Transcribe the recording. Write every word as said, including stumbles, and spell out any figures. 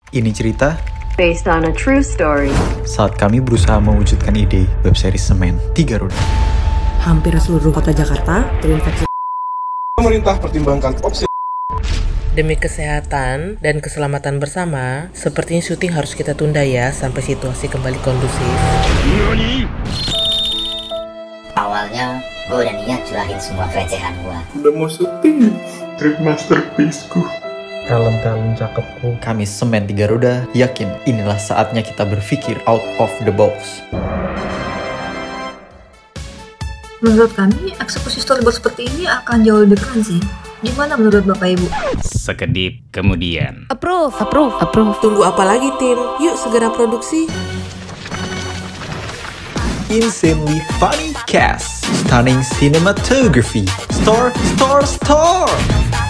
Ini cerita based on a true story. saat kami berusaha mewujudkan ide web series Semen Tiga Roda. Hampir seluruh kota Jakarta terinfeksi. Pemerintah pertimbangkan opsi. Demi kesehatan dan keselamatan bersama, sepertinya syuting harus kita tunda ya sampai situasi kembali kondusif. Awalnya gue udah niat curahin semua kerecehan gue. Udah mau syuting trip masterpiece-ku. Kalem-kalem cakepku. Kami Semen Tiga Roda yakin inilah saatnya kita berpikir out of the box. Menurut kami, eksekusi storyboard seperti ini akan jauh lebih keren sih. Gimana menurut Bapak Ibu? Sekedip kemudian. Approve, approve, approve. Tunggu apa lagi tim? Yuk segera produksi. Insanely funny cast, stunning cinematography, star, star, star.